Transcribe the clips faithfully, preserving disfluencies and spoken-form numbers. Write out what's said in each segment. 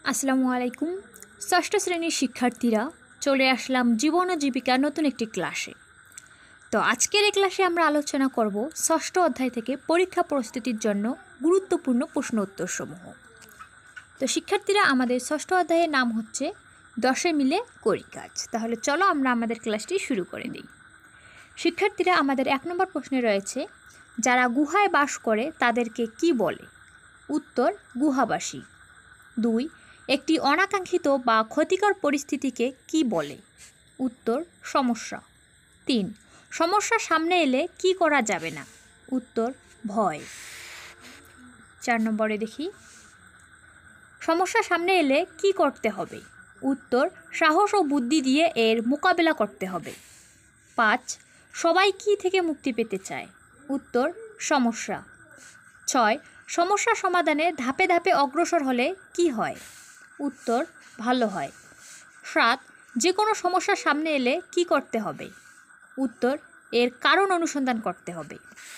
আসসালামু আলাইকুম। ষষ্ঠ শ্রেণীর শিক্ষার্থীরা চলে আসলাম জীবন ও জীবিকার নতুন একটি ক্লাসে। তো আজকের এই ক্লাসে আমরা আলোচনা করব ষষ্ঠ অধ্যায় থেকে পরীক্ষা প্রস্তুতির জন্য গুরুত্বপূর্ণ প্রশ্ন উত্তরসমূহ। তো শিক্ষার্থীরা, আমাদের ষষ্ঠ অধ্যায়ের নাম হচ্ছে দশে মিলে করি কাজ। তাহলে চলো আমরা আমাদের ক্লাসটি শুরু করে দিই। শিক্ষার্থীরা, আমাদের এক নম্বর প্রশ্নে রয়েছে, যারা গুহায় বাস করে তাদেরকে কি বলে? উত্তর, গুহাবাসী। দুই, একটি অনাকাঙ্ক্ষিত বা ক্ষতিকর পরিস্থিতিকে কি বলে? উত্তর, সমস্যা। তিন, সমস্যা সামনে এলে কি করা যাবে না? উত্তর, ভয়। চার নম্বরে দেখি, সমস্যা সামনে এলে কি করতে হবে? উত্তর, সাহস ও বুদ্ধি দিয়ে এর মোকাবেলা করতে হবে। পাঁচ, সবাই কি থেকে মুক্তি পেতে চায়? উত্তর, সমস্যা। ছয়, সমস্যা সমাধানে ধাপে ধাপে অগ্রসর হলে কি হয়? উত্তর, ভালো হয়। সাত, যে কোনো সমস্যা সামনে এলে কি করতে হবে? উত্তর, এর কারণ অনুসন্ধান করতে হবে।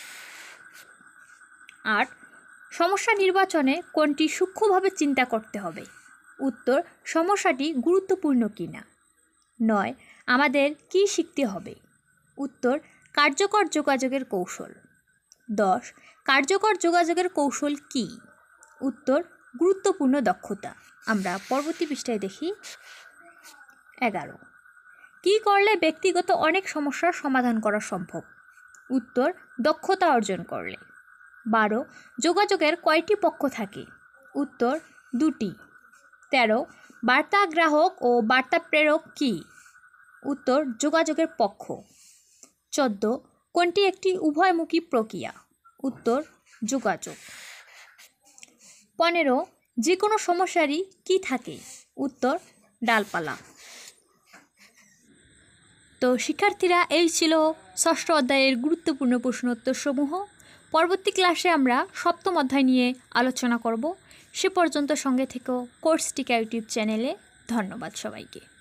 আট, সমস্যা নির্বাচনে কোনটি সূক্ষ্মভাবে চিন্তা করতে হবে? উত্তর, সমস্যাটি গুরুত্বপূর্ণ কিনা। নয়, আমাদের কি শিখতে হবে? উত্তর, কার্যকর যোগাযোগের কৌশল। দশ, কার্যকর যোগাযোগের কৌশল কি? উত্তর, গুরুত্বপূর্ণ দক্ষতা। আমরা পরবর্তী পৃষ্ঠায় দেখি। এগারো, কি করলে ব্যক্তিগত অনেক সমস্যার সমাধান করা সম্ভব? উত্তর, দক্ষতা অর্জন করলে। বারো, যোগাযোগের কয়টি পক্ষ থাকে? উত্তর, দুটি। তেরো, বার্তা গ্রাহক ও বার্তা প্রেরক কি? উত্তর, যোগাযোগের পক্ষ। চোদ্দ, কোনটি একটি উভয়মুখী প্রক্রিয়া? উত্তর, যোগাযোগ। পনেরো, যে কোনো সমস্যারই কি থাকে? উত্তর, ডালপালা। তো শিক্ষার্থীরা, এই ছিল ষষ্ঠ অধ্যায়ের গুরুত্বপূর্ণ প্রশ্নোত্তরসমূহ। পরবর্তী ক্লাসে আমরা সপ্তম অধ্যায় নিয়ে আলোচনা করব। সে পর্যন্ত সঙ্গে থেকো কোর্সটিকা ইউটিউব চ্যানেলে। ধন্যবাদ সবাইকে।